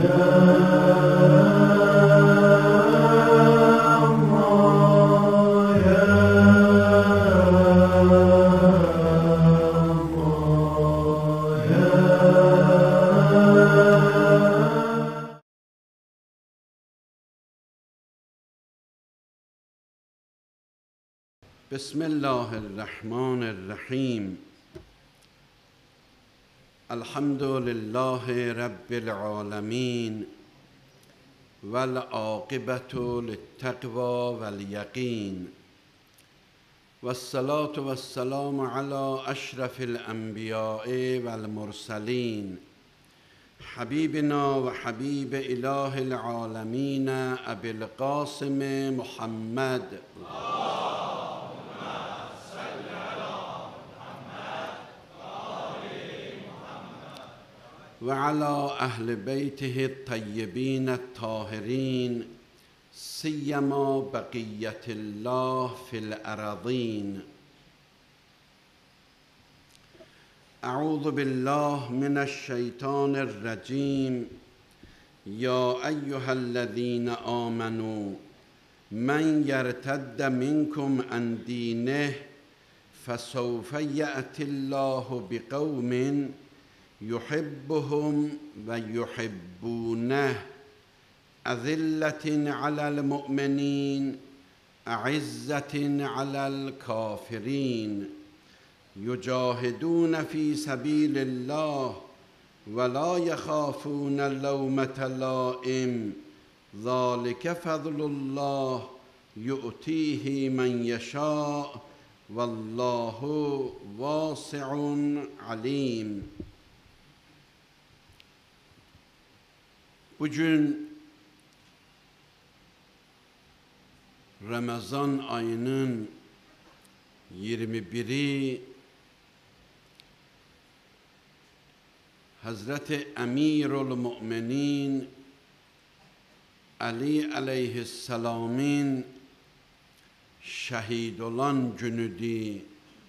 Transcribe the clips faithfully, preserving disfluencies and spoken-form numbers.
بسم الله الرحمن الرحیم. الحمد لله رب العالمین والعاقبة للتقوى واليقین والصلاة والسلام على اشرف الانبیاء والمرسلین حبیبنا و حبیب اله العالمین ابی القاسم محمد وعلى أهل بيته الطيبين الطاهرين سيما بقية الله في الأراضين. أعوذ بالله من الشيطان الرجيم. يا أيها الذين آمنوا من يرتد منكم عن دينه فسوف يأتي الله بقوم يحبهم ويحبونه أذلة على المؤمنين أعزة على الكافرين يجاهدون في سبيل الله ولا يخافون لومة لائم ذلك فضل الله يؤتيه من يشاء والله واسع عليم. Bugün Ramazan ayının yirmi biri Hazreti Emirül Müminin Ali aleyhisselamın şehit olan günüdür.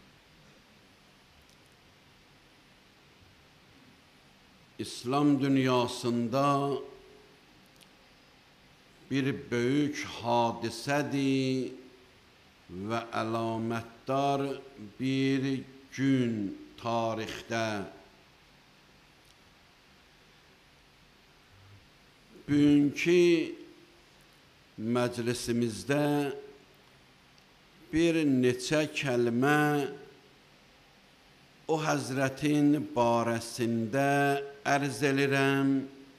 İslam dünyasında bir büyük hadisedir ve alametdar bir gün tarihte. Bugünkü meclisimizde bir neçə kəlmə o Həzrətin barəsində ərz edirəm.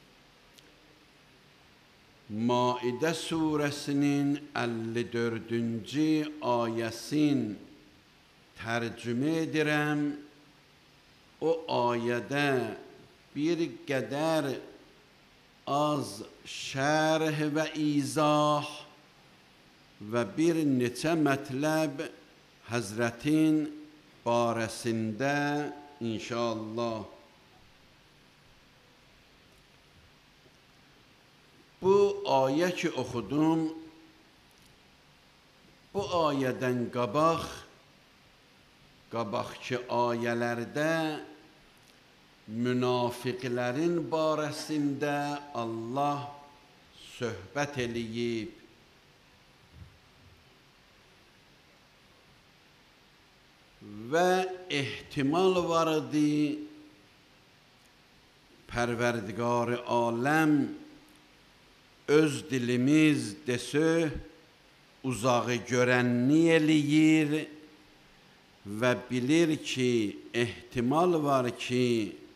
Maidə surəsinin əlli dördüncü ayəsin tərcümə edirəm. O ayədə bir qədər az şərh və izah və bir neçə mətləb Həzrətin barəsində inşallah. Bu ayə ki oxudum, bu ayədən qabaq, qabaqki ayələrdə münafiqlərin barəsində Allah söhbət eləyib. Və ehtimal var idi, Pərverdigar-ı aləm öz dilimiz desə, uzağı görənni eləyir və bilir ki, ehtimal var ki,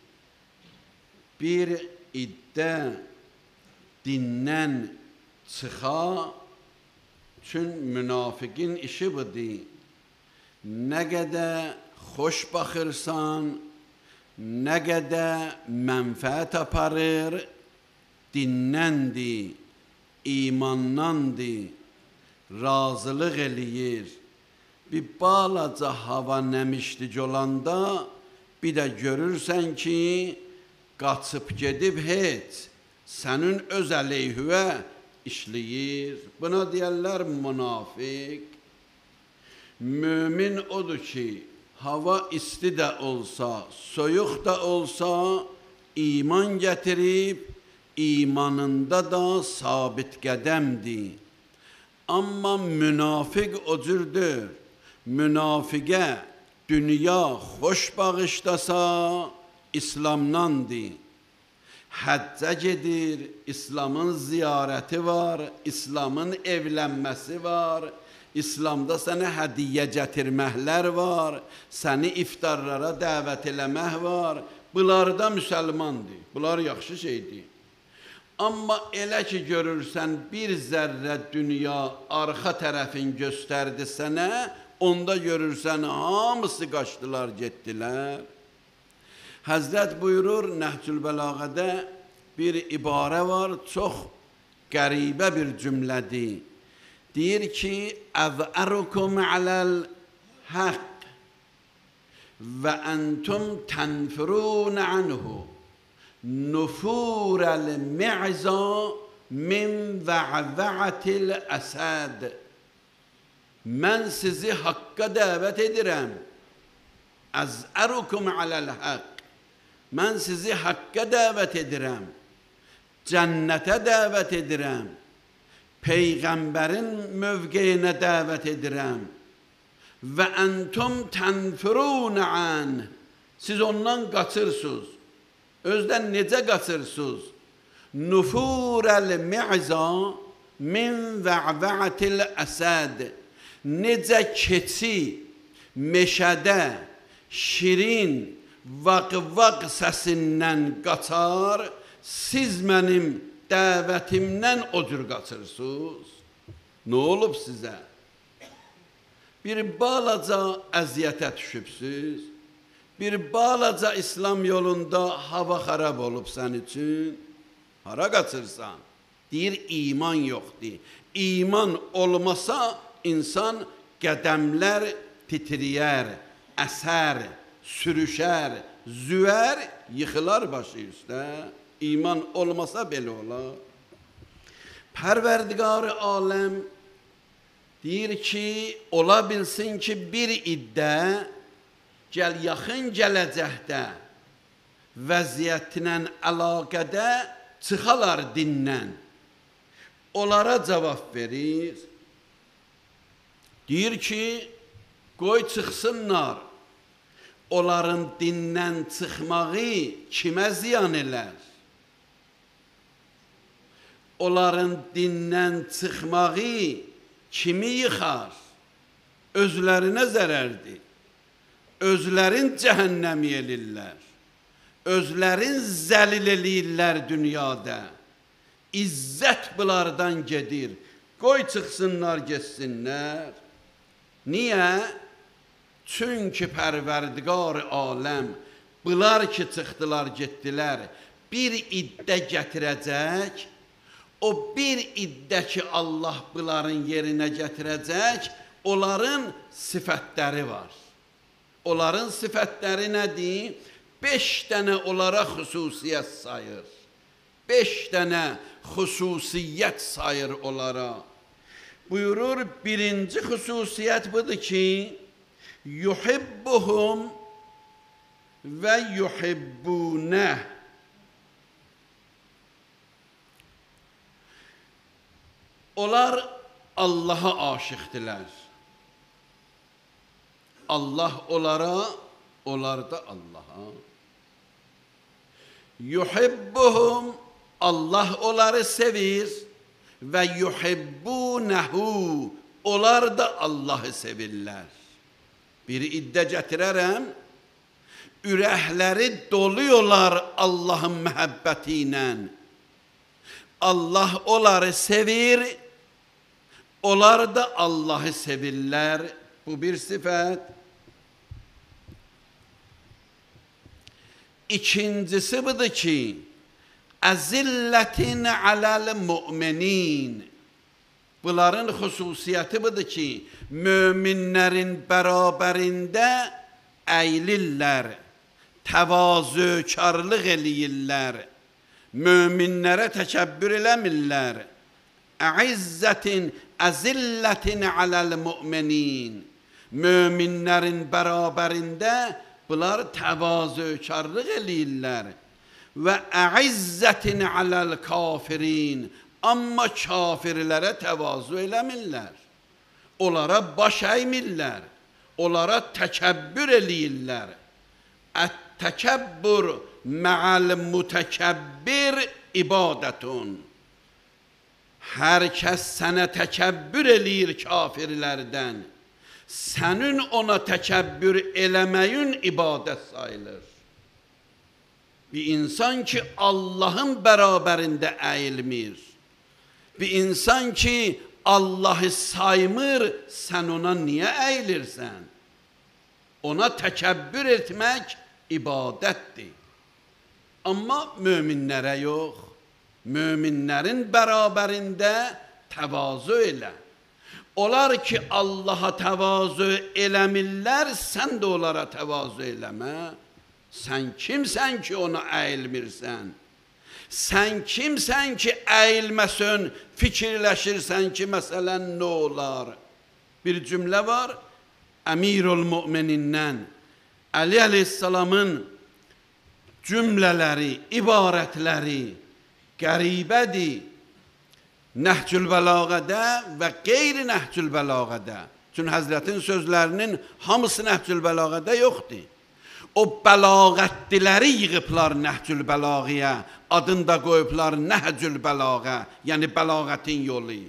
bir iddə dindən çıxa, çün münafiqin işi budur. Nə qədər xoş baxırsan, nə qədər mənfəət aparır, dinnəndir, imandandır, razılıq eləyir. Bir balaca hava nəmişlik olanda, bir də görürsən ki, qaçıb gedib heç, sənin öz əleyhüvə işləyir. Buna deyərlər münafiq. Mümin odur ki, hava isti də olsa, soyuq da olsa, iman gətirib, imanında da sabit qədəmdir. Amma münafiq o cürdür. Münafiqə dünya xoş bağışlasa İslamdandır. Həccə gedir, İslamın ziyarəti var, İslamın evlənməsi var, İslamda sənə hədiyyə gətirməklər var, səni iftarlara dəvət eləmək var. Bunlar da müsəlmandır, bunlar yaxşı şeydir. Amma elə ki görürsən bir zərrə dünya arxa tərəfin göstərdi sənə, onda görürsən hamısı qaçdılar, getdilər. Həzrət buyurur, Nəhcül Bəlağədə bir ibarə var, çox qəribə bir cümlədir. Deyir ki, əzərukum aləl haqq və əntum tənfirun anhu nufurəl mi'za min və'və'atil əsəd. Mən sizi haqqa dəvət edirəm. Əzərukum aləl haqq. Mən sizi haqqa dəvət edirəm, cənnətə dəvət edirəm, Peyğəmbərin mövqeyinə dəvət edirəm və əntum tənfirun an. Siz ondan qaçırsınız. Özdən necə qaçırsınız? Nufurəl mi'za min və'və'atil əsəd. Necə keçi meşədə şirin vaq-vaq səsindən qaçar, siz mənim dəvətimdən o cür qaçırsınız. Nə olub sizə? Bir balaca əziyyətə düşübsünüz, bir balaca İslam yolunda hava xarab olub sən üçün, hara qaçırsan? Deyir, iman yoxdur. İman olmasa, insan qədəmlər titriyər, əsər, sürüşər, züvər, yıxılar başı üstə. İman olmasa belə olar. Pərverdigar-ı aləm deyir ki, ola bilsin ki, bir iddə gəl yaxın gələcəkdə vəziyyətinə əlaqədə çıxalar dindən. Onlara cavab verir. Deyir ki, qoy çıxsınlar. Onların dindən çıxmağı kimə ziyan elər? Onların dindən çıxmağı kimi yıxar? Özlərinə zərərdir. Özlərin cəhənnəmi elirlər. Özlərin zəlil eləyirlər dünyada. İzzət bunlardan gedir. Qoy çıxsınlar, getsinlər. Niyə? Çünki Pərverdigar aləm bunlar ki çıxdılar, getdilər, bir iddə gətirəcək, o bir iddə ki Allah bunların yerinə gətirəcək, onların sifətləri var. Onların sifətləri nədir? Beş dənə onlara xüsusiyyət sayır. Beş dənə xüsusiyyət sayır onlara. Buyurur, birinci xüsusiyyət budur ki, yuhibbuhum və yuhibbunəh. Onlar Allaha aşıqdilər. Allah onlara, onlar da Allaha. Yuhibbuhum, Allah onları sevir və yuhibbunehu, onlar da Allahı sevirlər. Bir iddə gətirərəm, ürəkləri doluyorlar Allahın məhəbbəti ilə. Allah onları sevir, onlar da Allahı sevirlər. Bu bir sifət. İkincisi budur ki, əzillətin aləl müminin. Bunların xüsusiyyəti budur ki, möminlərin bərabərində əylirlər, təvazökarlıq eləyirlər, möminlərə təkəbbür eləmirlər. Əizzətin, əzillətin aləl müminin. Möminlərin bərabərində bunlar təvazökarlıq eləyirlər. və əizzətin aləl kafirin. Amma kafirlərə təvazu eləmirlər. Onlara baş əymirlər. Onlara təkəbbür eləyirlər. Ət-təkəbbür mə'al mütəkəbbir ibadətun. Hər kəs sənə təkəbbür eləyir kafirlərdən. Sənin ona təkəbbür eləməyin ibadət sayılır. Bir insan ki Allahın bərabərində əyilmir. Bir insan ki Allah'ı saymır, sən ona niyə əyilirsən? Ona təkəbbür etmək ibadətdir. Amma möminlərə yox. Möminlərin bərabərində təvazu elə. Onlar ki Allah'a təvazu eləmirlər, sən də onlara təvazu eləmə. Sən kimsən ki ona əyilmirsən? Sən kimsən ki əyilməsən, fikirləşirsən ki məsələn nə olar? Bir cümlə var, Əmirul Müminindən Əli əleyhissalamın cümlələri, ibarətləri qəribədir. Nəhcül Bəlağədə və qeyri Nəhcül Bəlağədə. Çünki Həzrətin sözlərinin hamısı Nəhcül Bəlağədə yoxdur. O bəlağətliləri yığıblar Nəhcül Bəlağəyə, adını da qoyublar Nəhcül Bəlağə, yəni bəlağətin yolu.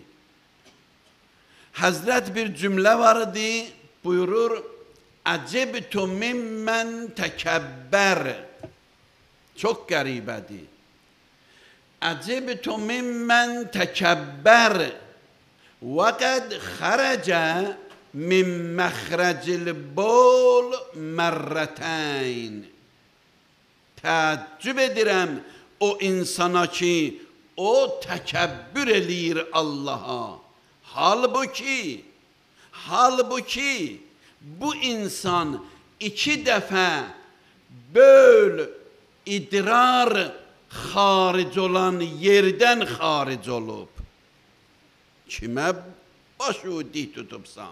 Həzrət bir cümlə var idi, buyurur, Əcəbtu mimmən təkəbbər. Çox qəribədir. Əcəbtu mimmən təkəbbər və qəd xərəcə min məxrəcil bol mərrətəyn. Təəccüb edirəm o insana ki, o təkəbbür eləyir Allaha. Halbuki, halbuki bu insan iki dəfə böl idrar xaric olan yerdən xaric olub. Kimə başı dik tutubsan?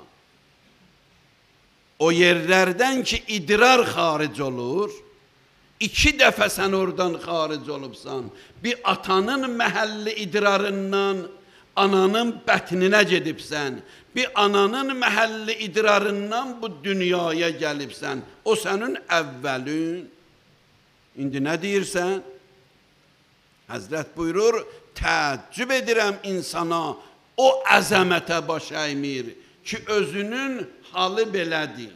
O yerlərdən ki idrar xaric olur, iki dəfə sən oradan xaric olubsan. Bir atanın məhəlli idrarından ananın bətninə gedibsən. Bir ananın məhəlli idrarından bu dünyaya gəlibsən. O sənin əvvəlin. İndi nə deyirsən? Həzrət buyurur, təəccüb edirəm insana, o əzəmətə baş əymir ki, özünün halı belədir.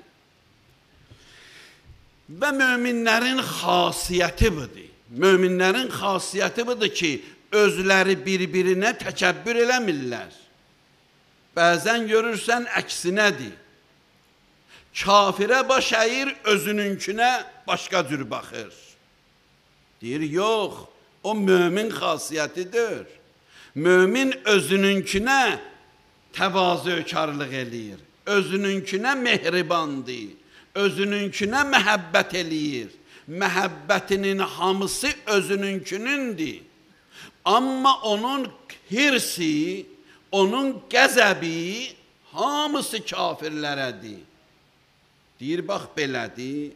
Və möminlərin xasiyyəti budur. Möminlərin xasiyyəti budur ki, özləri bir-birinə təkəbbür eləmirlər. Bəzən görürsən, əksinədir. Kafirə baş əyir, özününkünə başqa cür baxır. Deyir, yox, o mömin xasiyyətidir. Mömin özününkünə təvazökarlıq eləyir. Özününkünə mehribandır. Özününkünə məhəbbət eləyir. Məhəbbətinin hamısı özününkünündür. Amma onun hirsi, onun qəzəbi hamısı kafirlərədir. Deyir, bax belədir.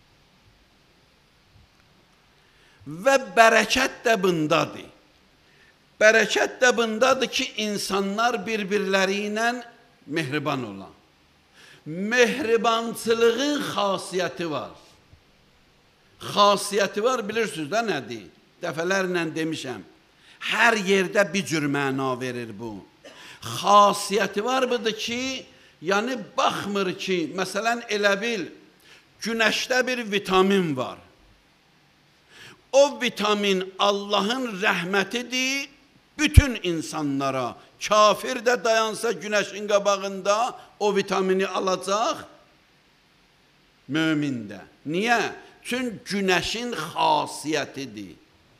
Və bərəkət də bundadır. Bərəkət də bundadır ki, insanlar bir-birləri ilə mehriban olan. Mehribançılığın xasiyyəti var. Xasiyyəti var, bilirsiniz də nədir? Dəfələrlə demişəm. Hər yerdə bir cür məna verir bu. Xasiyyəti var budur ki, yəni baxmır ki, məsələn elə bil, günəşdə bir vitamin var. O vitamin Allahın rəhmətidir bütün insanlara. Kafir də dayansa günəşin qabağında o vitamini alacaq, mömin də. Niyə? Çünki günəşin xasiyyətidir.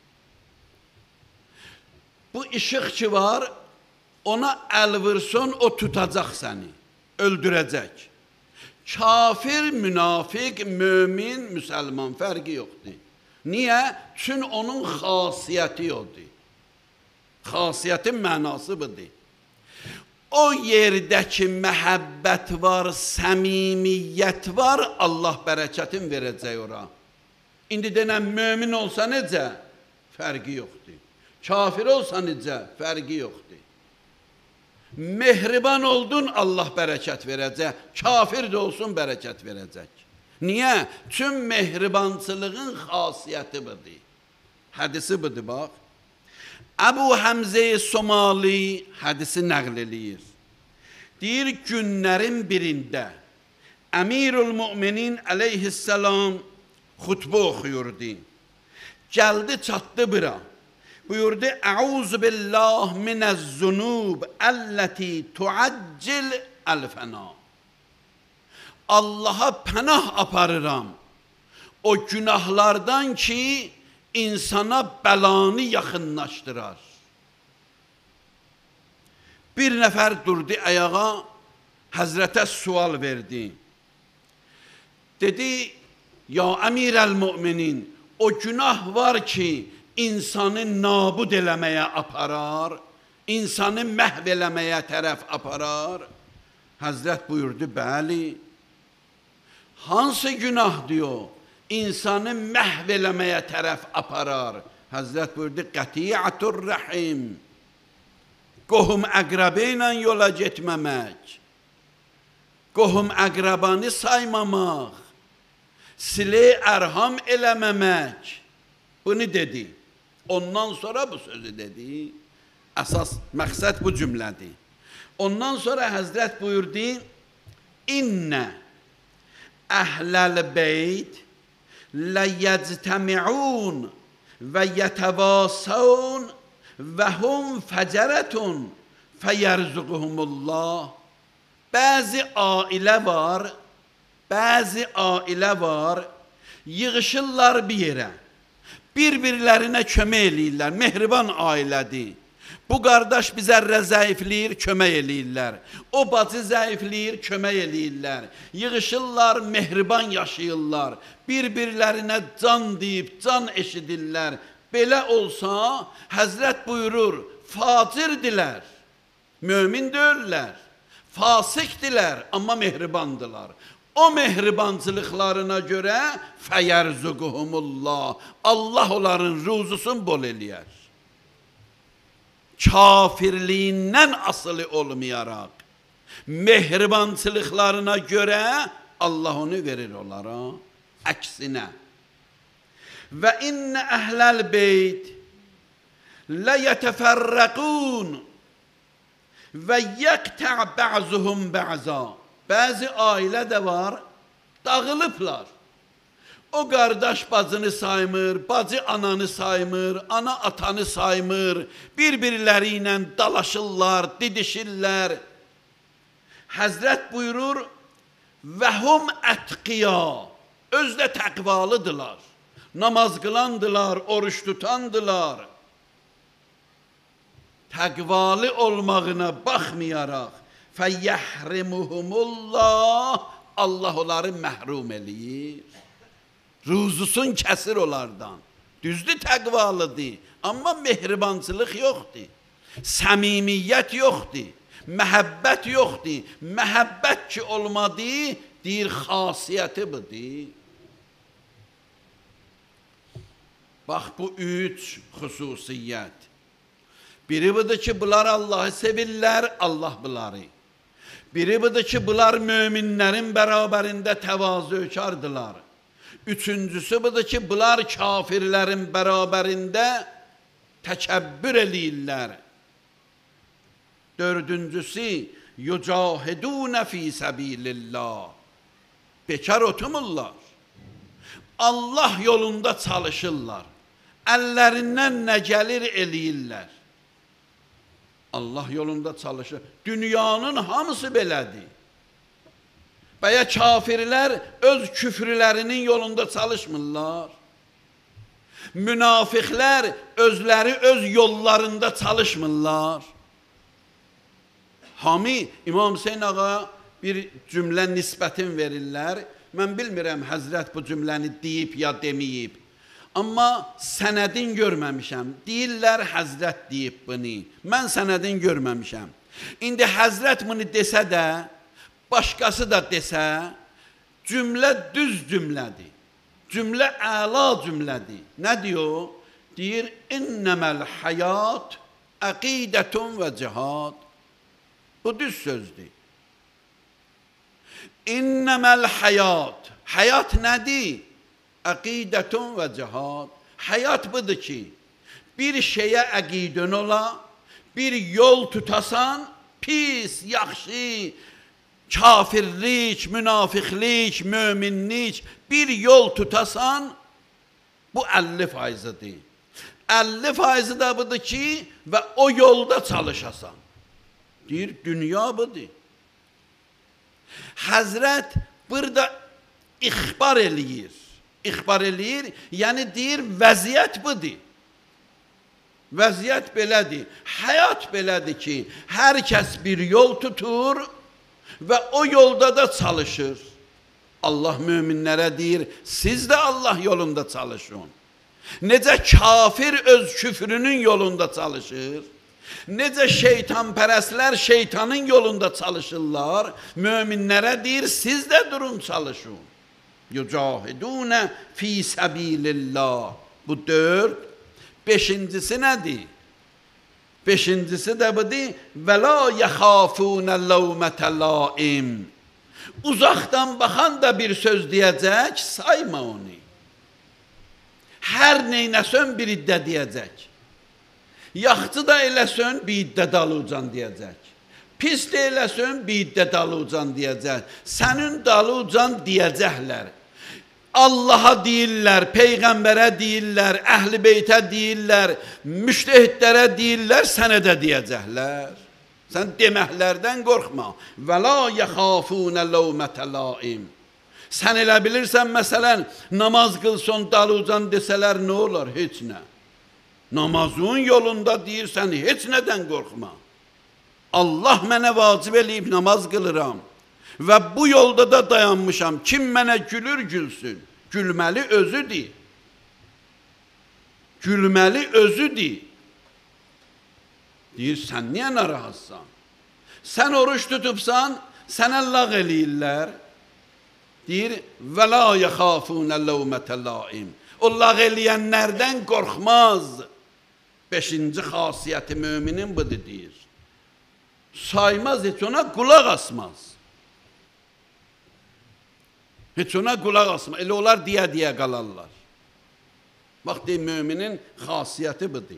Bu işıq ki var, ona əl vursun, o tutacaq səni, öldürəcək. Kafir, münafiq, mömin, müsəlman fərqi yoxdur. Niyə? Çünki onun xasiyyəti yoxdur. Xasiyyətin mənası budur. O yerdəki məhəbbət var, səmimiyyət var, Allah bərəkətin verəcək ora. İndi denən mömin olsa necə? fərqi yoxdur. Kafir olsan necə, fərqi yoxdur. Mehriban oldun, Allah bərəkət verəcək. Kafir də olsun, bərəkət verəcək. Niyə? Tüm mehribançılığın xasiyyəti budur. Hədisi budur, bax. Əbu Həmzə-i Somali hədisi nəql eləyir. Deyir, günlərin birində Əmirül Müminin əleyhissalam xutbə oxuyurdu. Gəldi, çatdı bura. Buyurdu, Əuzu billah minəz-zunub əlləti tuaccil əl-fəna. Allaha pənah aparıram o günahlardan ki, insana bəlanı yaxınlaşdırar. Bir nəfər durdu ayağa, Həzrətə sual verdi. Dedi, ya Əmirəl-Müminin, o günah var ki, insanı nabud eləməyə aparar, insanı məhv eləməyə tərəf aparar. Həzrət buyurdu, bəli. Hansı günah diyor, insanı məhv eləməyə tərəf aparar? Həzrət buyurdu, qətiyyətur rəhim. Qohum əqrəbə ilə yola getməmək, qohum əqrəbanı saymamaq, silə ərham eləməmək. Bunu dedi. Ondan sonra bu sözü dedi. Əsas məqsəd bu cümlədir. Ondan sonra Həzrət buyurdu, İnnə əhləl beyt ləyəctəmi'un və yətəvasəun və hum fəcərətun fəyərzuquhumullah. Bəzi ailə var, bəzi ailə var, yığışırlar bir yerə, bir-birlərinə kömək eləyirlər, mehriban ailədir. Bu qardaş bizə zəifləyir, kömək eləyirlər. O bacı zəifləyir, kömək eləyirlər. Yığışırlar, mehriban yaşayırlar. Bir-birlərinə can deyib, can eşidirlər. Belə olsa, Həzrət buyurur, facirdirlər, mömin deyirlər, fasiqdirlər, amma mehribandılar. O mehribancılıqlarına görə fəyərzuquhumullah, Allah onların ruzusunu bol eləyər. Kafirliyindən asılı olmayaraq, mehribancılıqlarına görə Allah onu verir onlara, əksinə. Və innə əhləl beyt lə yətəfərrəqun və yəqtə' bə'zuhum bə'za. Bəzi ailə də var, dağılıblar. O qardaş bacını saymır, bacı ananı saymır, ana atanı saymır, bir-birləri ilə dalaşırlar, didişirlər. Həzrət buyurur, və hum ətqiya, özdə təqvalıdırlar, namaz qılandılar, oruç tutandılar. Təqvalı olmağına baxmayaraq, fəyyəhrimuhumullah, Allah onları məhrum eləyir. Ruzusun kəsir onlardan. Düzdür, təqvalıdır, amma mehribancılıq yoxdur. Səmimiyyət yoxdur, məhəbbət yoxdur. Məhəbbət ki olmadı, deyir, xasiyyəti budur. Bax, bu üç xüsusiyyət. Biri budur ki, bunlar Allahı sevirlər, Allah bunları. Biri budur ki, bunlar möminlərin bərabərində təvazökardılar. Üçüncüsü budur ki, bunlar kafirlərin bərabərində təkəbbür eləyirlər. Dördüncüsü, yücahidunə fī səbilillah. Bekar oturmurlar. Allah yolunda çalışırlar. Əllərindən nə gəlir eləyirlər. Allah yolunda çalışır. Dünyanın hamısı belədir. Bəyə kafirlər öz küfrlərinin yolunda çalışmırlar. Münafiqlər özləri öz yollarında çalışmırlar. Hami, İmam Hüseyin ağa bir cümlə nisbətin verirlər. Mən bilmirəm Həzrət bu cümləni deyib ya deməyib. Amma sənədin görməmişəm. Deyirlər Həzrət deyib bunu. Mən sənədin görməmişəm. İndi Həzrət bunu desə də, başqası da desə, cümlə düz cümlədir. Cümlə əla cümlədir. Nə diyor? Deyir, innəməl həyat əqidətun və cihad. Bu düz sözdür. İnnəməl həyat. Həyat nədir? Əqidətun və cihad. Həyat budur ki, bir şeyə əqidən ola, bir yol tutasan, pis, yaxşı, kafirlik, münafiqlik, möminlik, bir yol tutasan, bu əlli faizədir. əlli faizi də budur ki, və o yolda çalışasan. Deyir, dünya budur. Həzrət burada ixbar eləyir. İxbar eləyir, yəni deyir, vəziyyət budur. Vəziyyət belədir. Həyat belədir ki, hər kəs bir yol tutur və o yolda da çalışır. Allah möminlərə deyir, siz də Allah yolunda çalışın. Necə kafir öz küfrünün yolunda çalışır, necə şeytanpərəslər şeytanın yolunda çalışırlar, möminlərə deyir, siz də durun çalışın. Yücahidunə fi səbilillah. Bu dörd. Beşincisi nədir? Beşincisi də budur. Və la yəxafunə ləvmətə laim. Uzaqdan baxan da bir söz deyəcək, sayma onu. Hər neynəsən bir iddə deyəcək. Yaxçı da eləsən bir iddə dalıcan deyəcək. Pis də eləsən bir iddə dalıcan deyəcək. Sənin dalıcan deyəcəklər. Allaha deyirlər, Peyğəmbərə deyirlər, Əhl-i Beytə deyirlər, müştəhidlərə deyirlər, sənə də deyəcəklər. Sən deməklərdən qorxma. Və la yəxafunə ləvmətə laim. Sən elə bilirsən, məsələn, namaz qılson, dalıcan desələr nə olar? Heç nə. Namazın yolunda deyirsən, heç nədən qorxma. Allah mənə vacib eləyib namaz qılıram. Və bu yolda da dayanmışam. Kim mənə gülür, gülsün. Gülməli özüdür. Gülməli özüdür. Deyir, sən niyə narahatsan? Sən oruç tutubsan, sənə lağ eləyirlər. Deyir, və la yəxafunə ləvmətə laim. O lağ eləyənlərdən qorxmaz. Beşinci xasiyyəti müminin budur, deyir. Saymaz, heç ona qulaq asmaz. Heç ona qulaq asma. Elə onlar deyə-deyə qalarlar. Bax, deyir, müminin xasiyyəti budur.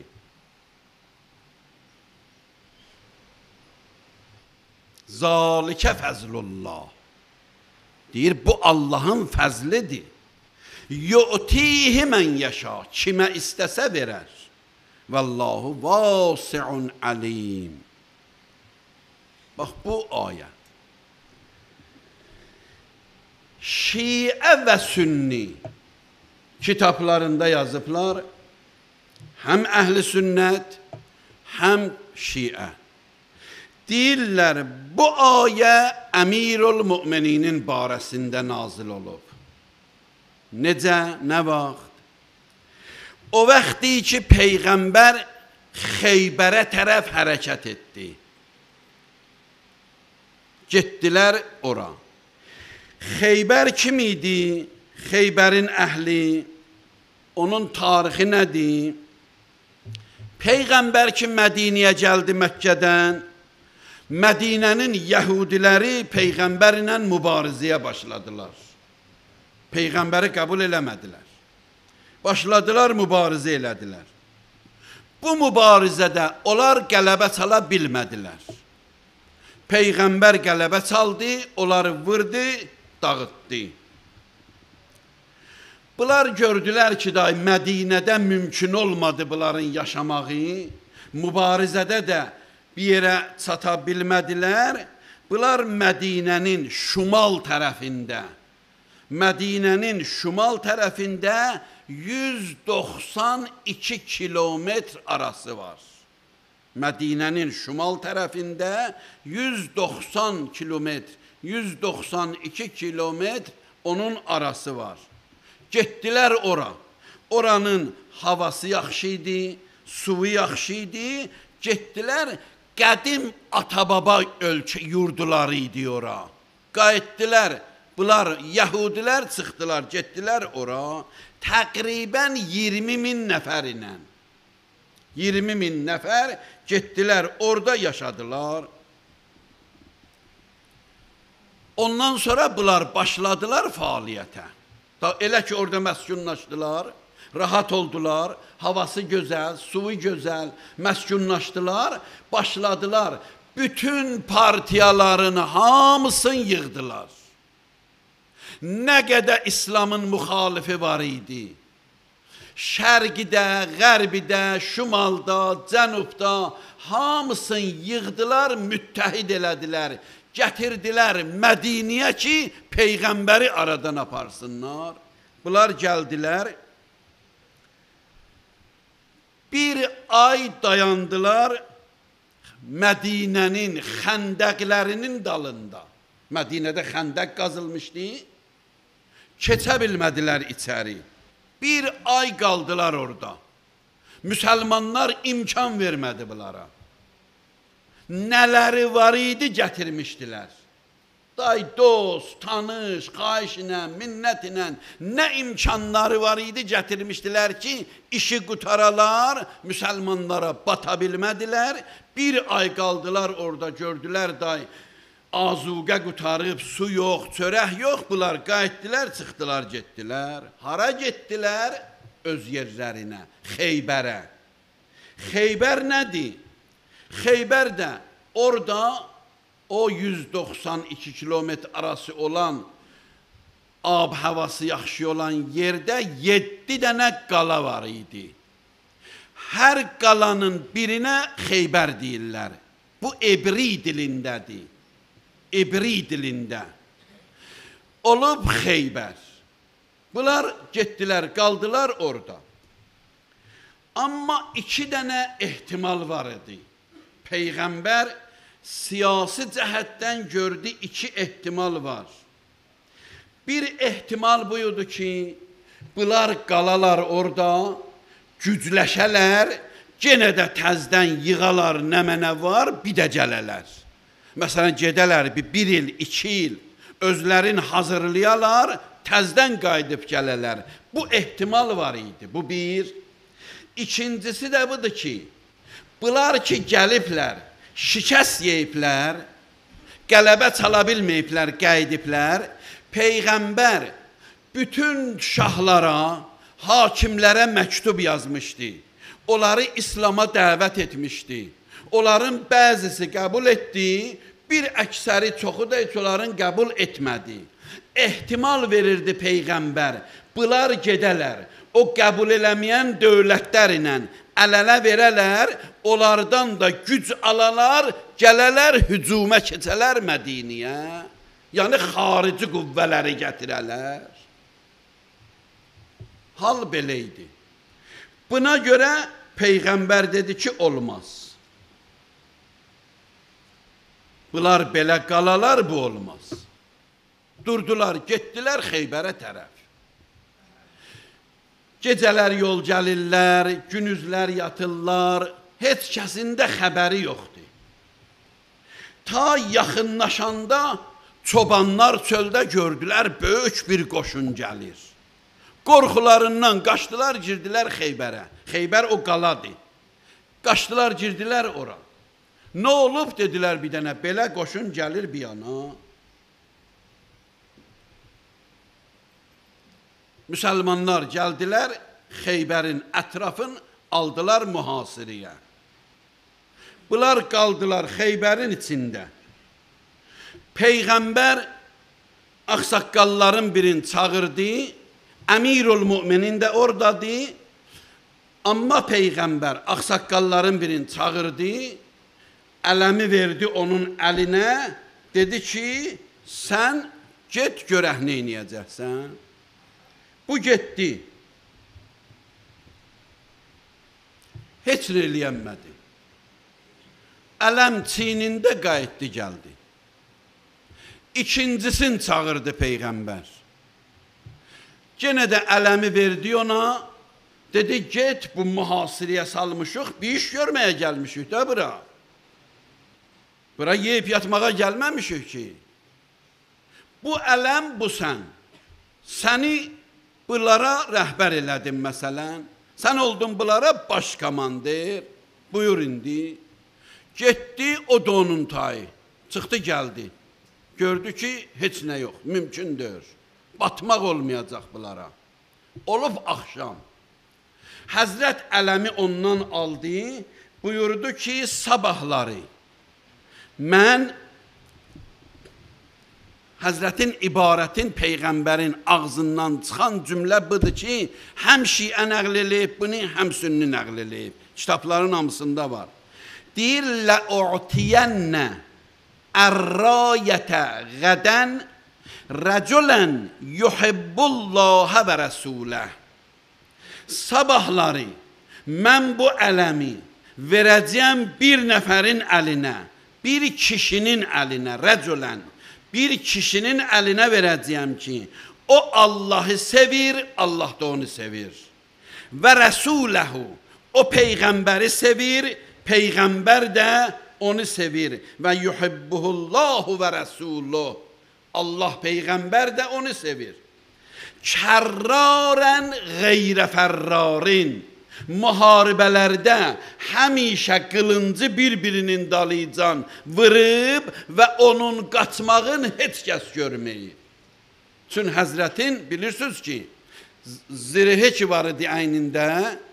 Zalikə fəzlullah. Deyir, bu Allahın fəzlidir. Yu'tihi mən yaşa. Kimə istəsə verər. Vallahu vasi'un alim. Bax, bu ayə. Şiə və sünni kitablarında yazıblar, həm əhl-i sünnət, həm şiə. Deyirlər, bu ayə əmirul mümininin barəsində nazil olub. Necə, nə vaxt? O vaxtı ki, Peyğəmbər Xeybərə tərəf hərəkət etdi. Getdilər ora. Xeybər kim idi? Xeybərin əhli, onun tarixi nədir? Peyğəmbər ki, Mədinəyə gəldi Məkkədən, Mədinənin yəhudiləri Peyğəmbər ilə mübarizəyə başladılar. Peyğəmbəri qəbul eləmədilər. Başladılar, mübarizə elədilər. Bu mübarizədə onlar qələbə çala bilmədilər. Peyğəmbər qələbə çaldı, onları vurdu, dağıtdı. Bunlar gördülər ki, day, Mədinədə mümkün olmadı bunların yaşamağı, mübarizədə də bir yerə çata bilmədilər. Bunlar Mədinənin şimal tərəfində, Mədinənin şimal tərəfində yüz doxsan iki kilometr arası var. Mədinənin şimal tərəfində yüz doxsan kilometr, yüz doxsan iki kilometr onun arası var. Getdilər ora. Oranın havası yaxşı idi, suyu yaxşı idi. Getdilər, qədim atababa ölkə yurduları idi ora. Qayıtdılar bunlar Yəhudilər çıxdılar, getdilər ora. Təqribən iyirmi min nəfər ilə. iyirmi min nəfər getdilər, orada yaşadılar. Ondan sonra bunlar başladılar fəaliyyətə. Elə ki, orada məskunlaşdılar, rahat oldular, havası gözəl, suyu gözəl, məskunlaşdılar, başladılar. Bütün partiyaların hamısını yığdılar. Nə qədər İslamın müxalifi var idi. Şərqidə, qərbidə, şimalda, cənubda hamısını yığdılar, müttəhid elədilər. Gətirdilər Mədiniyə ki, Peyğəmbəri aradan aparsınlar. Bunlar gəldilər. Bir ay dayandılar Mədinənin xəndəqlərinin dalında. Mədinədə xəndəq qazılmışdı. Keçə bilmədilər içəri. Bir ay qaldılar orada. Müsəlmanlar imkan vermədi bunlara. Nələri var idi gətirmişdilər. Day, dost, tanış, xahiş ilə, minnət ilə nə imkanları var idi gətirmişdilər ki, işi qutaralar, müsəlmanlara bata bilmədilər. Bir ay qaldılar orada, gördülər day, azuqə qutarıb, su yox, çörək yox, bunlar qayıtdılar, çıxdılar, getdilər. Hara getdilər? Öz yerlərinə, Xeybərə. Xeybər nədir? Xeybər də orada o yüz doxsan iki kilometr arası olan, ab havası yaxşı olan yerdə yeddi dənə qala var idi. Hər qalanın birinə Xeybər deyirlər. Bu ebri dilindədir. Ebri dilində. Olub Xeybər. Bunlar getdilər, qaldılar orada. Amma iki dənə ehtimal var idi. Peyğəmbər siyasi cəhətdən gördü, iki ehtimal var. Bir ehtimal buydu ki, bunlar qalalar orada, gücləşələr, yenə də təzdən yığalar nə mənə var, bir də gələlər. Məsələn, gedələr bir, bir il, iki il, özlərin hazırlayalar, təzdən qayıdıb gələlər. Bu ehtimal var idi, bu bir. İkincisi də budur ki, bunlar ki gəliblər, şikəst yeyiblər, qələbə çala bilməyiblər, qaydiblər. Peyğəmbər bütün şahlara, hakimlərə məktub yazmışdı. Onları İslama dəvət etmişdi. Onların bəzisi qəbul etdi, bir əksəri çoxu da heç onların qəbul etmədi. Ehtimal verirdi Peyğəmbər, bunlar gedələr, o qəbul eləməyən dövlətlər ilə əl-ələ verələr, onlardan da güc alalar, gələlər, hücumə keçələr Mədiniyə, yəni xarici qüvvələri gətirələr. Hal belə idi. Buna görə Peyğəmbər dedi ki, olmaz. Bunlar belə qalalar, bu olmaz. Durdular, getdilər Xeybərə tərəf. Gecələr yol gəlirlər, günüzlər yatırlar, heç kəsində xəbəri yoxdur. Ta yaxınlaşanda çobanlar çöldə gördülər, böyük bir qoşun gəlir. Qorxularından qaçdılar, girdilər Xeybərə. Xeybər o qaladır. Qaçdılar, girdilər ora. Nə olub, dedilər bir dənə, belə qoşun gəlir bir yana. Müsəlmanlar gəldilər, Xeybərin ətrafını aldılar mühasirəyə. Bunlar qaldılar Xeybərin içində. Peyğəmbər ağsaqqalların birini çağırdı, Əmirul Müminin də oradadır. Amma Peyğəmbər ağsaqqalların birini çağırdı, ələmi verdi onun əlinə, dedi ki, sən get görək nə eləyəcəksən. Bu getdi. Heç nə eləyənmədi. Ələm çiynində qayıtdı, gəldi. İkincisini çağırdı Peyğəmbər. Yenə də ələmi verdi ona, dedi, get bu mühasirəyə salmışıq, bir iş görməyə gəlmişik də bura. Bura yeyib yatmağa gəlməmişik ki. Bu ələm bu sən. Səni bunlara rəhbər elədin məsələn. Sən oldun bunlara baş komandir. Buyur indi. Getdi o da onun tayı. Çıxdı gəldi. Gördü ki heç nə yox. Mümkündür. Batmaq olmayacaq bunlara. Olub axşam. Həzrət ələmi ondan aldı. Buyurdu ki sabahları mən Həzrətin ibarətin Peyğəmbərin ağzından çıxan cümlə budur ki, həm şiə nəql eləyib bunu, həm sünni nəql eləyib. Kitabların hamısında var. Deyir, لَأُعْتِيَنَّ اَرْرَایَةَ غَدًا رَجُلًا يُحِبُّ اللّٰهَ وَرَسُولَهِ. Sabahları mən bu ələmi verəcəyəm bir nəfərin əlinə, bir kişinin əlinə, rəculən, bir kişinin əlinə verəcəyəm ki, o Allahı sevir, Allah da onu sevir. Və rəsuləhu, o Peyğəmbəri sevir, Peyğəmbər də onu sevir. Və yuhibbuhullahu və rəsuluh, Allah Peyğəmbər də onu sevir. Kərrarən qeyrə fərrarin, müharibələrdə həmişə qılıncı bir-birinin dalıcan vırıb və onun qaçmağın heç kəs görməyib. Çün Həzrətin bilirsiniz ki, zirehə ki var idi əynində,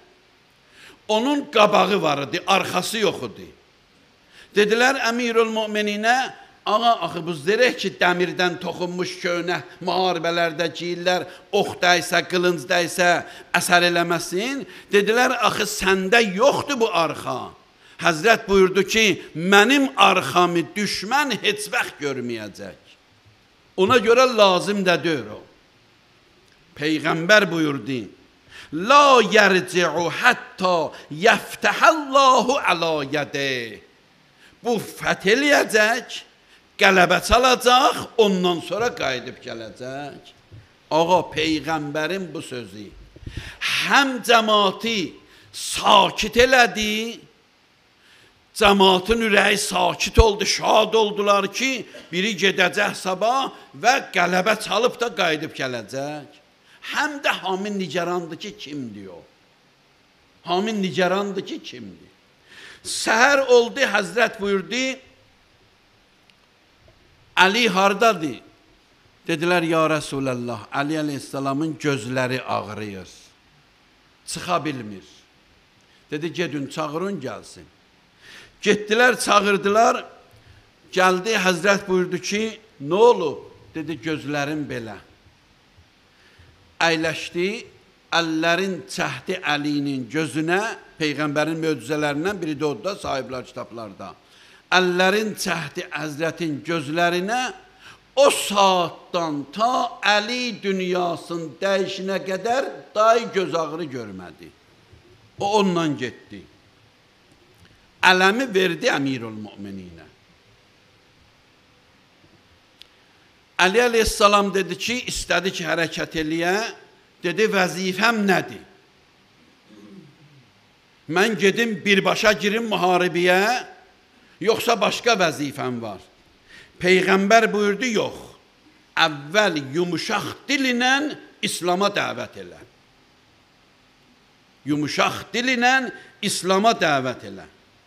onun qabağı var idi, arxası yox idi. Dedilər Əmirül Mömininə, ağa, axı bu zireh ki dəmirdən toxunmuş köynə müharibələrdə giyirlər, ox dəysə, qılınc dəysə əsər eləməsin. Dedilər, axı səndə yoxdur bu arxa. Həzrət buyurdu ki, mənim arxamı düşmən heç vaxt görməyəcək. Ona görə lazım da deyir o. Peyğəmbər buyurdu, La yərci'u hətta yəftəhəllahu əla yədeh. Bu fəth eləyəcək, qələbə çalacaq, ondan sonra qayıdıb gələcək. Ağa, Peyğəmbərin bu sözü həm cəmaati sakit elədi, cəmaatın ürəyi sakit oldu, şad oldular ki, biri gedəcək sabah və qələbə çalıb da qayıdıb gələcək. Həm də hamin nigarandır ki, kimdir o? Hamin nigarandır ki, kimdir? Səhər oldu, Həzrət buyurdu, Əli hardadır? Dedilər, ya Rəsulallah, Əli əleyhissalamın gözləri ağrıyır, çıxa bilmir. Dedi, gedin, çağırın, gəlsin. Getdilər, çağırdılar, gəldi, Həzrət buyurdu ki, nə olub? Dedi, gözlərim belə. Əyləşdi, əllərin çəhdi Əlinin gözünə, Peyğəmbərin möcüzələrindən biri də orada, sahiblər kitablarda. Əllərin çəhdi Həzrətin gözlərinə o saatdan ta Əli dünyasının dəyişinə qədər dahi göz ağrı görmədi. O ondan getdi. Ələmi verdi Əmirül Mömininə. Əli əleyhissalam dedi ki, istədi ki, hərəkət eləyə, dedi, vəzifəm nədir? Mən gedim birbaşa girim müharibəyə, yoxsa başqa vəzifəm var. Peyğəmbər buyurdu, yox, əvvəl yumuşaq dilinlə İslama dəvət elə. Yumuşaq dilinlə İslama dəvət elə.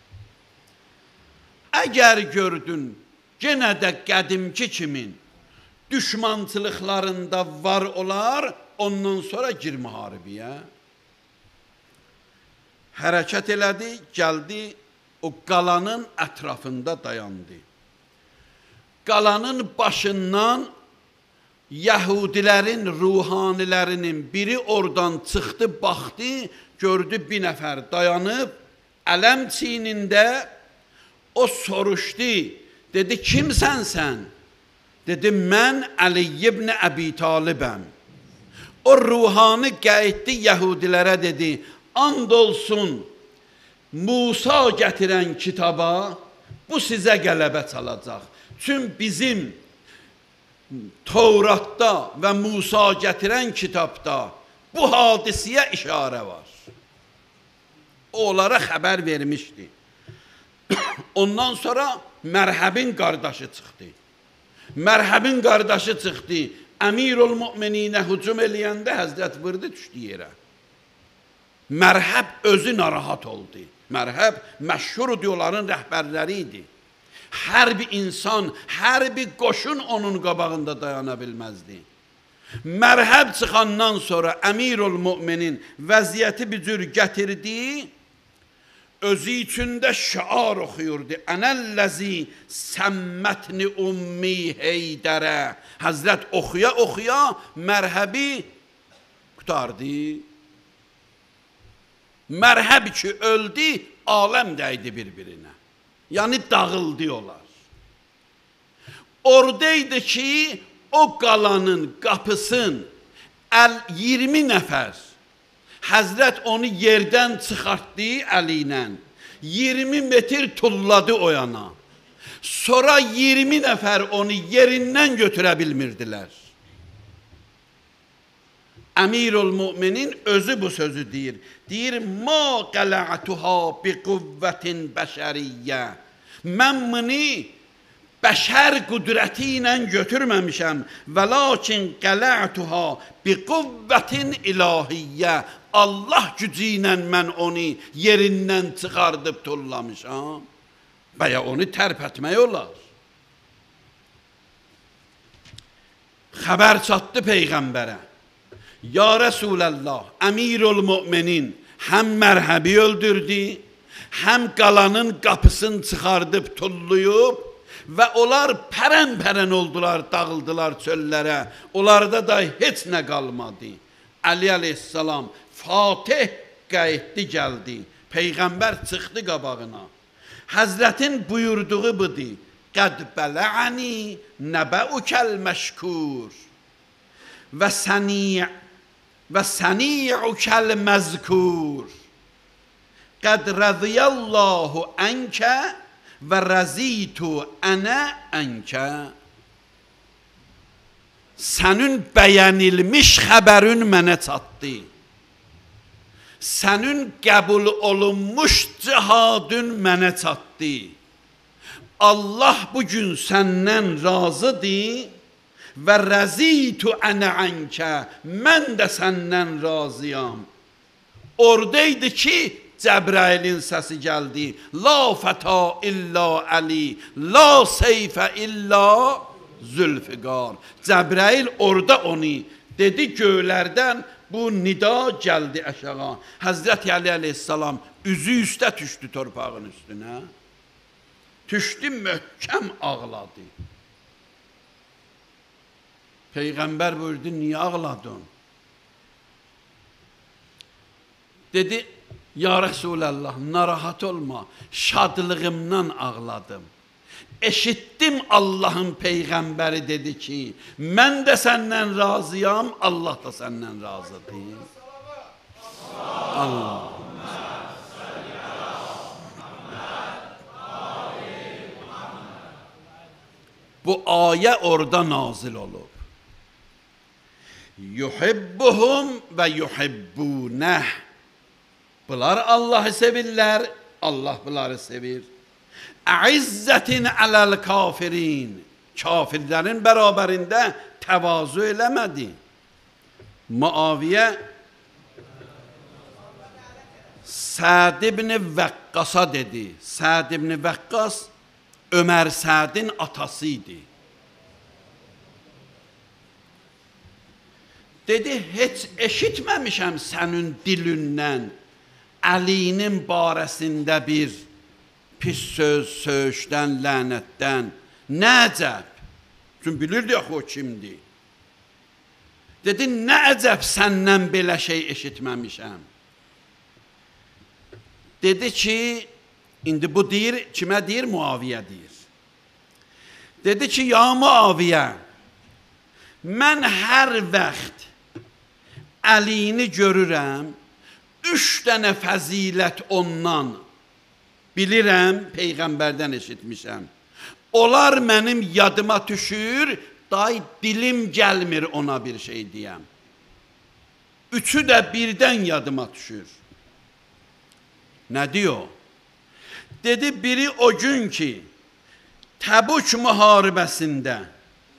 Əgər gördün, genə də qədimki kimin düşmançılıqlarında var olar, ondan sonra gir müharibəyə. Hərəkət elədi, gəldi, o qalanın ətrafında dayandı. Qalanın başından Yəhudilərin, ruhanilərinin biri oradan çıxdı, baxdı, gördü bir nəfər dayanıb, ələm çiynində, o soruşdu, dedi, kimsən sən? Dedi, mən Əli ibn Əbi Talibəm. O ruhani qayıtdı Yəhudilərə dedi, and olsun Musa gətirən kitaba, bu sizə qələbə çalacaq. Çünki bizim Tevratda və Musa gətirən kitabda bu hadisiyə işarə var. O onlara xəbər vermişdi. Ondan sonra Mərhəbin qardaşı çıxdı. Mərhəbin qardaşı çıxdı. Əmirul mümininə hücum eləyəndə Həzrət vurdu düşdü yerə. Mərhəb özü narahat oldu. Mərhəb məşhur diyorların rəhbərləri idi. Hər bir insan, hər bir qoşun onun qabağında dayana bilməzdi. Mərhəb çıxandan sonra Əmirul müminin vəziyyəti bir cür gətirdi. Özü içində şiar oxuyurdu. Ənəlləzi səmmətni ummi heydərə. Həzrət oxuya oxuya mərhəbi qutardı. Mərhəb ki öldü, aləm dəydi bir-birinə. Yəni dağıldı olar. Oradaydı ki o qalanın qapısın iyirmi nəfər Həzrət onu yerdən çıxartdı əli ilə. iyirmi metr tulladı o yana. Sonra iyirmi nəfər onu yerindən götürə bilmirdilər. Əmirul müminin özü bu sözü deyir. Deyir, ma qələ'tuha bi quvvətin bəşəriyyə. Mən bunu bəşər qüdrəti ilə götürməmişəm. Və lakin qələ'tuha bi quvvətin ilahiyyə. Allah gücü ilə mən onu yerindən çıxardıb tullamışam. Və ya onu tərp etmək olar. Xəbər çatdı Peyğəmbərə. Ya Resulallah, Əmirul müminin həm mərhəbi öldürdü, həm qalanın qapısını çıxardıb tulluyub və onlar pərən-pərən oldular, dağıldılar çöllərə. Onlarda da heç nə qalmadı. Əli əleyhissalam Fatih qayıtdı gəldi. Peyğəmbər çıxdı qabağına. Həzrətin buyurduğu budur. Qəd bələ'əni nəbəukəl məşkur və səni' və səni'ukəl məzkur. Qəd rəziyəllahu ənkə və rəzitu ənə ənkə. Sənin bəyənilmiş xəbərin mənə çatdı. Sənin qəbul olunmuş cihadın mənə çatdı. Allah bugün səndən razıdır və rəzitu ənə ənkə. Mən də səndən razıyam. Oradaydı ki, Cəbrailin səsi gəldi. La fəta illa Əli, la seyfə illa Zülfiqar. Cəbrail orada onu dedi, göylərdən bu nida gəldi aşağı. Həzrət Əli əleyhissalam üzü üstə düşdü torpağın üstünə. Düşdü, möhkəm ağladı. Peyğəmbər buyurdu, niyə ağladın? Dedi, ya Resulallah, narahat olma, şadlığımdan ağladım. Eşittim Allah'ın Peyğəmbəri dedi ki, mən də səndən razıyam, Allah da səndən razıdır. Allah. Bu ayə orada nazil olub. Yuhibbuhum və yuhibbunəh. Bunlar Allah'ı sevirlər, Allah bunları sevir. Əizzətin ələl kafirin. Kafirlərin bərabərində təvazu eləmədi. Muaviyə Səd ibn Vəqqasa dedi. Səd ibn Vəqqas Ömər Sədin atası idi. Dedi, heç eşitməmişəm sənin dilindən Əlinin barəsində bir pis söz, söğüşdən, lənətdən. Nə əcəb? Çünki bilirdi axı o kimdir. Dedi, nə əcəb səndən belə şey eşitməmişəm. Dedi ki, indi bu deyir, kimə deyir? Muaviyə deyir. Dedi ki, ya Muaviyə, mən hər vaxt Əlini görürəm, üç dənə fəzilət ondan bilirəm, Peyğəmbərdən eşitmişəm. Onlar mənim yadıma düşür, day dilim gəlmir ona bir şey deyəm. Üçü də birdən yadıma düşür. Nə diyor? Dedi, biri o gün ki, Təbuk müharibəsində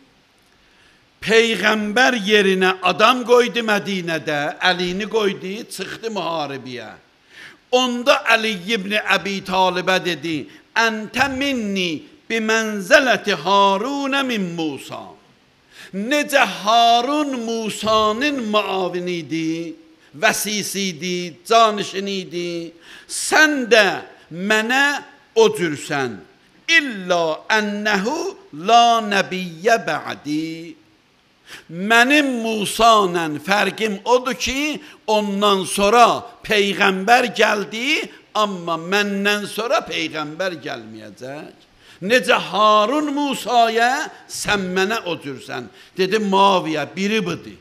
Peyğəmbər yerinə adam qoydu Mədinədə, Əlini qoydu, çıxdı müharibəyə. Onda Əli ibn Əbi Talibə dedi, Əntə minni bimənzələti Harunə min Musa. Necə Harun Musanın muavini idi, vəsisi idi, canişini idi, sən də mənə o cürsən. İlla ənəhu la nəbiyyə bə'di. Mənim Musa'la fərqim odur ki, ondan sonra Peyğəmbər gəldi, amma məndən sonra Peyğəmbər gəlməyəcək. Necə Harun Musa'ya, sən mənə o cürsən. Dedi, Muaviyə, biri budur.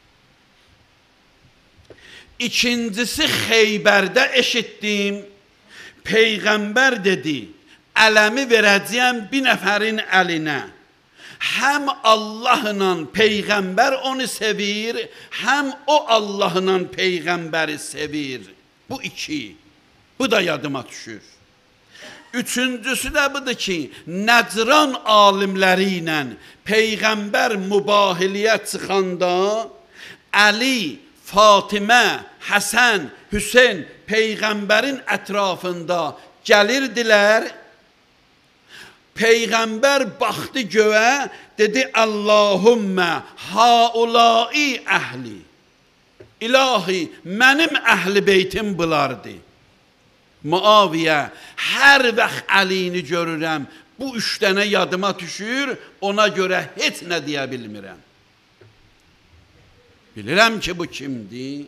İkincisi Xeybərdə eşitdim, Peyğəmbər dedi, ələmi verəcəyəm bir nəfərin əlinə. Həm Allahla Peyğəmbər onu sevir, həm o Allahla Peyğəmbəri sevir. Bu iki. Bu da yadıma düşür. Üçüncüsü də budur ki, Nəcran alimləri ilə Peyğəmbər mübahiliyə çıxanda Əli, Fatimə, Həsən, Hüseyn Peyğəmbərin ətrafında gəlirdilər. Peyğəmbər baxdı göyə, dedi, Allahümmə haulai əhli. İlahi, mənim əhl-i beytim bunlardır. Muaviyə, hər vaxt Əlini görürəm, bu üç dənə yadıma düşür, ona görə heç nə deyə bilmirəm. Bilirəm ki, bu kimdir?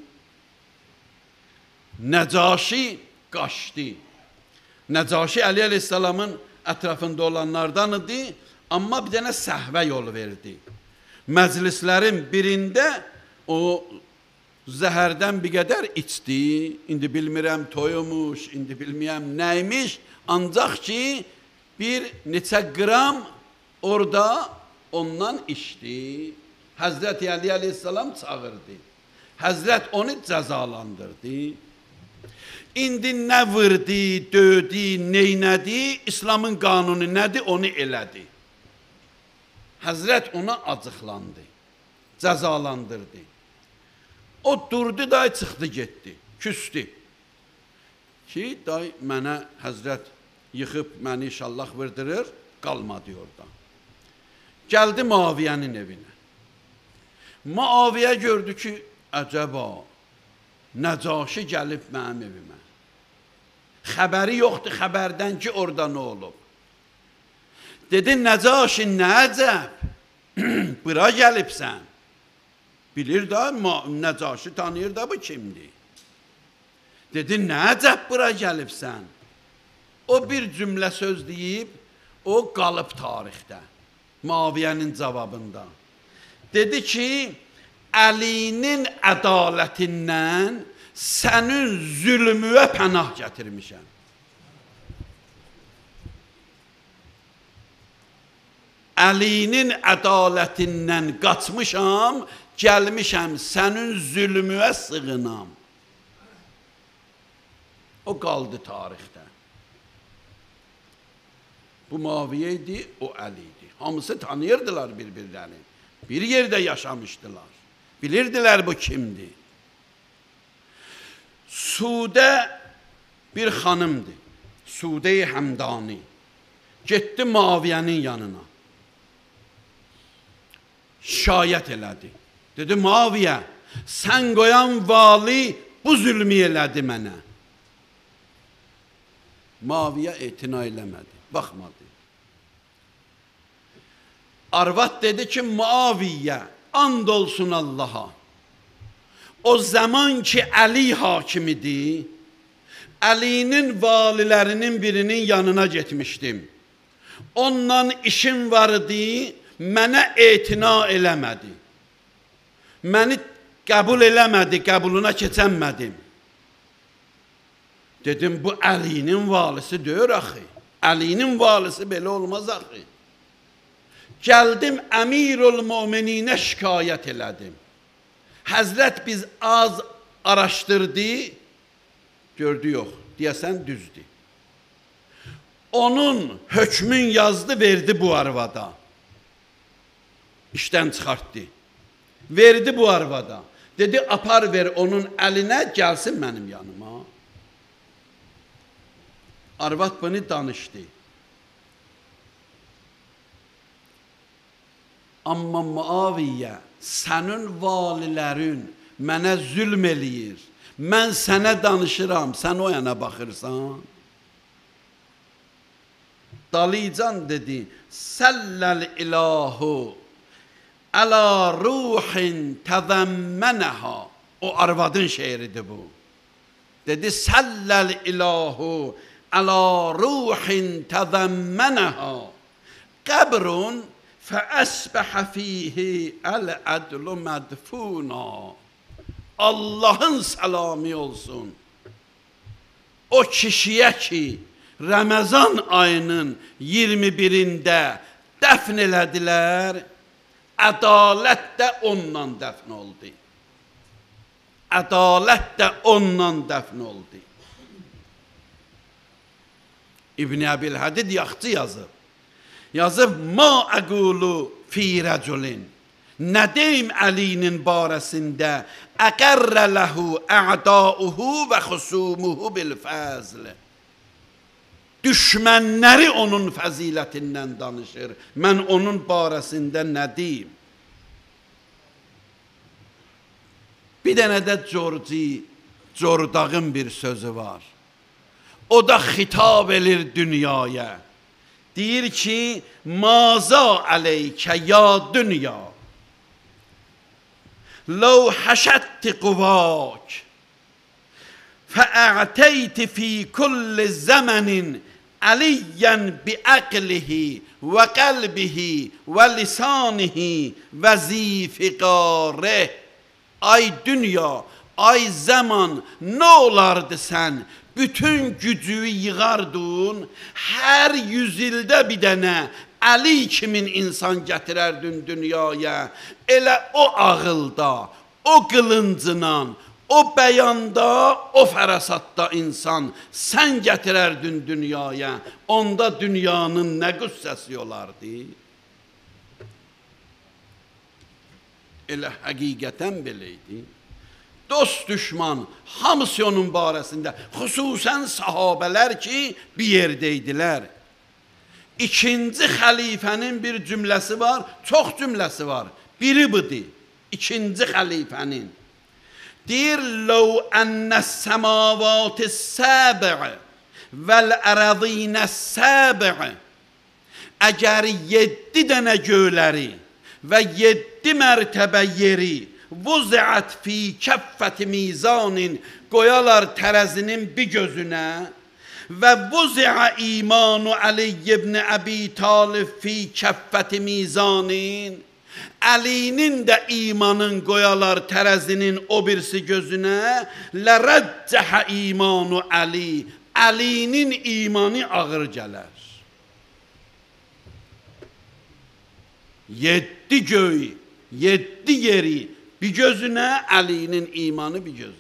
Nəcaşi qaçdı. Nəcaşi Əli əleyhissalamın ətrafında olanlardan idi, amma bir dənə səhvə yol verdi. Məclislərin birində o zəhərdən bir qədər içdi, indi bilmirəm toyumuş, indi bilmirəm nəymiş, ancaq ki bir neçə qram orada ondan içdi. Həzrəti Əli əleyhissalam çağırdı. Həzrət onu cəzalandırdı. İndi nə vırdı, döydü, neynədi, İslamın qanunu nədir, onu elədi. Həzrət ona acıqlandı, cəzalandırdı. O durdu, day çıxdı, getdi, küstü. Ki, day mənə Həzrət yıxıb, məni inşallah vırdırır, qalmadı orada. Gəldi Muaviyənin evinə. Muaviyə gördü ki, əcəba, Nəcaşi gəlib mənim evimə. Xəbəri yoxdur xəbərdən ki, orada nə olub. Dedi, Nəcaşi, nə əcəb? Bura gəlibsən. Bilir da, Nəcaşi tanıyır da bu kimdir. Dedi, nə əcəb bura gəlibsən? O bir cümlə söz deyib, o qalıb tarixdə, Muaviyənin cavabında. Dedi ki, Əlinin ədalətindən sənin zülmüyə pənah gətirmişəm. Əlinin ədalətindən qaçmışam, gəlmişəm sənin zülmüyə sığınam. O qaldı tarixdə. Bu Muaviyə idi, o Əli idi. Hamısı tanıyırdılar bir-birlərini. Bir yerdə yaşamışdılar. Bilirdilər bu kimdir. Sudə bir xanımdır. Sudə-i Həmdani. Getdi Muaviyənin yanına. Şikayət elədi. Dedi, Muaviyə, sən qoyan vali bu zülmü elədi mənə. Muaviyə etina eləmədi, baxmadı. Arvad dedi ki, Muaviyə, and olsun Allaha. O zaman ki, Əli hakimidir, Əlinin valilərinin birinin yanına getmişdim. Onunla işim vardı, mənə etina eləmədi. Məni qəbul eləmədi, qəbuluna keçənmədim. Dedim, bu Əlinin valisi deyir axı. Əlinin valisi belə olmaz axı. Gəldim, Əmirul Mömininə şikayət elədim. Həzrət biz az araşdırdı, gördü yox, deyəsən düzdür. Onun hökmün yazdı, verdi bu arvada. işdən çıxartdı. Verdi bu arvada. Dedi, apar ver onun əlinə, gəlsin mənim yanıma. Arvad bunu danışdı. Amma Muaviyyə, sənin valilərin mənə zülm eləyir. Mən sənə danışıram, sən o yana baxırsan. Dalican dedi, Səlləl ilahu əla ruhin təzəmmənəha. O arvadın şeiridir bu. Dedi, Səlləl ilahu əla ruhin təzəmmənəha. Qəbrun fəəsbəhə fihi əl-ədlu mədfuna. Allahın səlamı olsun. O kişiyə ki, Ramazan ayının iyirmi birində dəfn elədilər, ədalət də ondan dəfn oldu. Ədalət də ondan dəfn oldu. İbn-i Əbil-Hədid yaxçı yazıb. Yazıb, ma əqulu fi rəculin. Nə deyim Əlinin barəsində, əqərrə ləhu ə'dauhu və xusumuhu bil-fəzl. Düşmənləri onun fəzilətindən danışır. Mən onun barəsində nə deyim? Bir dənə də Corci, Cordağın bir sözü var. O da xitab edir dünyaya. Deyir ki, maza əleykə ya dünya. Ləv həşətti quvak. Fəə'teyti fi kulli zəmənin əliyyən biəqlihi və qəlbihi və lisanihi və zifiqareh. Ay dünya, ay zaman, nə olardı sən? Bütün gücü yığardın, hər yüzildə bir dənə Əli kimin insan gətirərdin dünyaya. Elə o ağılda, o qılıncla, o bəyanda, o fərasatda insan sən gətirərdin dünyaya. Onda dünyanın nə qüssəsi olardı? Elə həqiqətən beləydi. Dost düşman hamısı onun barəsində, xüsusən sahabələr ki bir yerdeydilər. İkinci xəlifənin bir cümləsi var, çox cümləsi var. Biri budur, ikinci xəlifənin. Deyir, ləv ənəs səmavati səbə vəl-ərəzinə səbə. Əgər yeddi dənə göyləri və yeddi mərtəbə yeri vuzət fi kəffəti mizanin qoyalar tərəzinin bir gözünə və vuzə imanu Əli ibn Əbi Talib fi kəffəti mizanin, Əlinin də imanın qoyalar tərəzinin o birisi gözünə, lərəccəhə imanu Əli, Əlinin imanı ağır gələr. Yeddi göy, yeddi yeri bir gözünə, Əlinin imanı bir gözünə.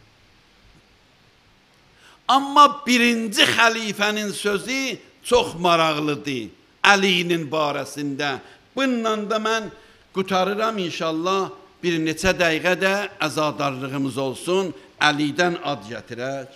Amma birinci xəlifənin sözü çox maraqlıdır Əlinin barəsində. Bununla da mən qutarıram inşallah, bir neçə dəqiqə də əzadarlığımız olsun, Əlidən ad gətirək.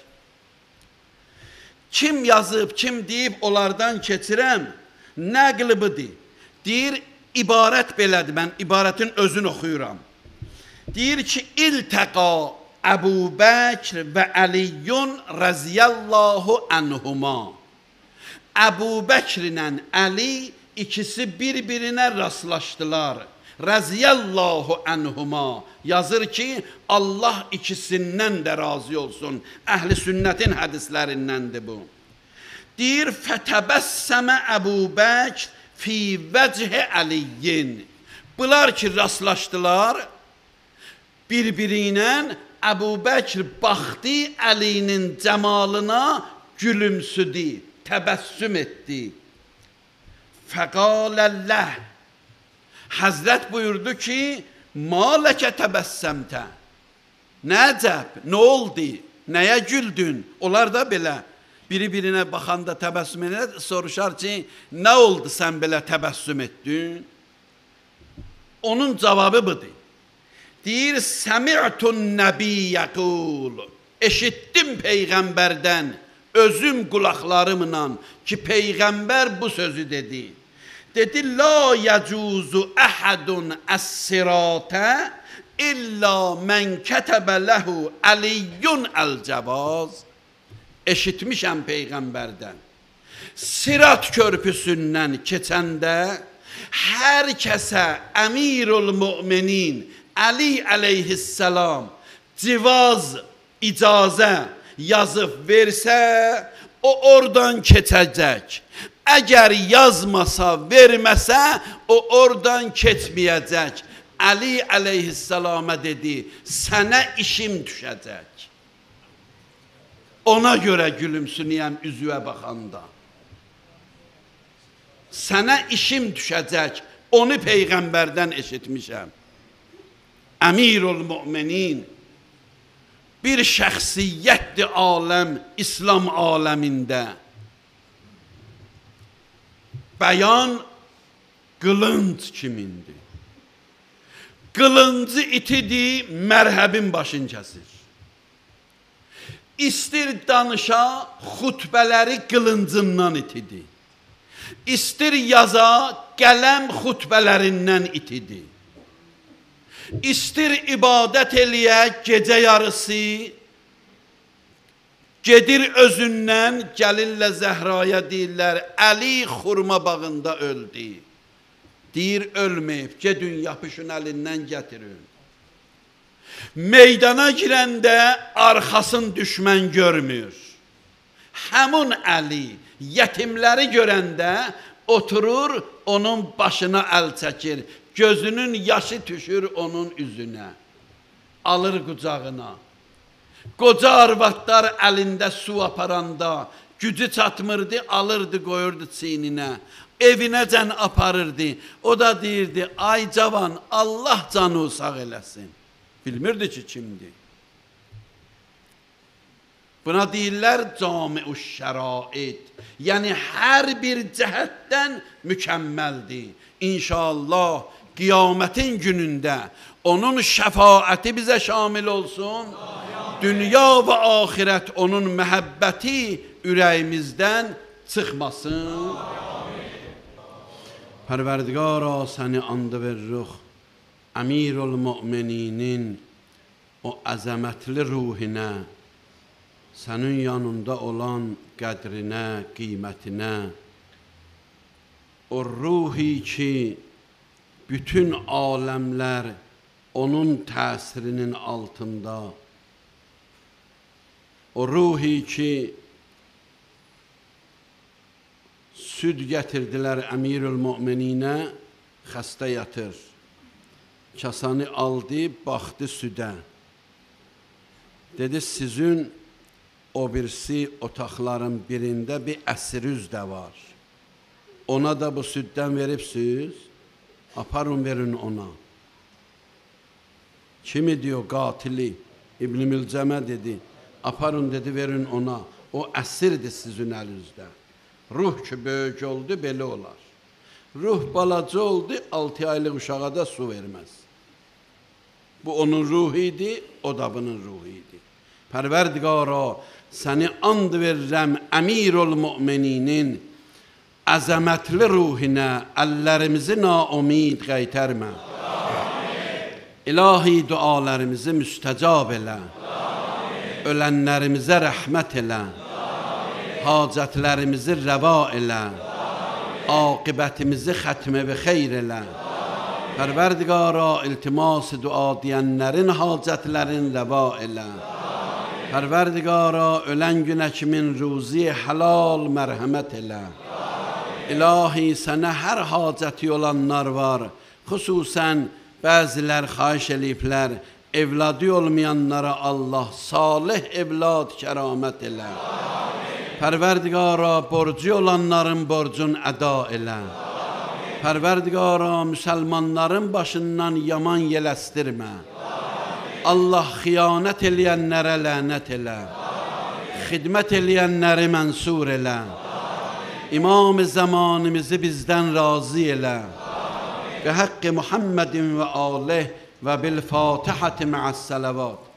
Kim yazıb, kim deyib, onlardan keçirəm, nəqli budur. Deyir, ibarət belədir, mən ibarətin özünü oxuyuram. Deyir ki, iltəqa Əbu Bəkr və Əliyyun rəziyallahu anhuma. Əbu Bəkrlə Əli ikisi bir-birinə rastlaşdılar. Rəziyallahu anhuma. Yazır ki, Allah ikisindən də razı olsun. Əhl-i sünnətin hədislərindəndir bu. Deyir, fətəbəssəmə Əbu Bəkr fi vəchə Əliyyin. Bunlar ki, rastlaşdılar bir-birinə. Əbu Bəkr baxdı Əlinin cəmalına, gülümsüdü, təbəssüm etdi. Fəqaləlləh. Həzrət buyurdu ki, maləkə təbəssəmtə. Nə əcəb, nə oldu, nəyə güldün? Onlar da belə biri-birinə baxanda təbəssüm edə, soruşar ki, nə oldu sən belə təbəssüm etdin? Onun cavabı budur. Deyir, səmi'tun nəbi yəqul. Eşitdim Peyğəmbərdən, özüm qulaqlarımla ki, Peyğəmbər bu sözü dedi. Dedi, la yəcuzu əhədun əs-siratə illa mən kətəbə ləhu əliyyun əl-cəvaz. Eşitmişəm Peyğəmbərdən. Sirat körpüsündən keçəndə hər kəsə əmirul müminin Əli əleyhissalam civaz, icazə yazıb versə, o oradan keçəcək. Əgər yazmasa, verməsə, o oradan keçməyəcək. Əli əleyhissalama dedi, sənə işim düşəcək. Ona görə gülümsünəyəm üzüyə baxanda. Sənə işim düşəcək, onu Peyğəmbərdən eşitmişəm. Əmirul müminin bir şəxsiyyətdir aləm, İslam aləmində. Bəyan qılınc kimindir. Qılıncı itidir, mərhəbin başın kəsir. İstir danışa, xutbələri qılıncından itidir. İstir yaza, qələm xutbələrindən itidir. İstir ibadət eləyə, gecə yarısı, gedir özündən, gəlirlə Zəhraya deyirlər, Əli xurma bağında öldü. Deyir, ölməyib, gedin yapışın əlindən gətirin. Meydana girəndə arxasın düşmən görmür. Həmun Əli, yetimləri görəndə oturur, onun başına əl çəkir. Gözünün yaşı düşür onun üzünə, alır qucağına. Qoca arvadlar əlində su aparanda, gücü çatmırdı, alırdı, qoyurdu çiyninə. Evinəcən aparırdı. O da deyirdi, ay cavan, Allah canı sağ eləsin. Bilmirdi ki, kimdir. Buna deyirlər cami-ü şərait. Yəni, hər bir cəhətdən mükəmməldir. İnşallah, qiyamətin günündə onun şəfaəti bizə şamil olsun. Dünya və axirət onun məhəbbəti ürəyimizdən çıxmasın. Pərverdigara səni and veririk, Əmirul mümininin o əzəmətli ruhinə, sənin yanında olan qədrinə, qiymətinə, o ruhi ki, bütün aləmlər onun təsirinin altında, o ruhi ki, süd gətirdilər Əmirül mümininə, xəstə yatır. Kasanı aldı, baxdı südə. Dedi, sizin o birisi otaqların birində bir əsirüz də var. Ona da bu süddən veribsiz, aparın verin ona. Kimi diyor, qatili, İbn-i Mülcəmə dedi, aparın dedi, verin ona. O əsirdir sizin əlinizdə. Ruh ki, böyük oldu, belə olar. Ruh balaca oldu, altı aylıq uşağa da su verməz. Bu onun ruhu idi, o da bunun ruhu idi. Pərverdigara, səni and verirəm Əmirul mümininin əzəmətli ruhinə, əllərimizi naumid qaytarmə. İlahi dualarımızı müstəcab elə. Ölənlərimizə rəhmət elə. Hacətlərimizi rəva elə. Aqibətimizi xətmə və xeyr elə. Pərverdigara, iltimas dua deyənlərin hacətlərin rəva elə. Pərverdigara, ölən günə kimin ruzi halal mərhəmət elə. İlahi, sənə hər hacəti olanlar var. Xüsusən bəzilər xahiş eləyiblər, evladı olmayanlara Allah salih evlad kəramət elə. Pərverdigara, borcu olanların borcun əda elə. Pərverdigara, müsəlmanların başından yaman yələstirmə. Allah xiyanət eləyənlərə lənət elə. Xidmət eləyənləri mənsur elə. İmam-ı zamanımızı bizdən razı elə. بحق محمد وآله وبالفاتحة مع الصلوات.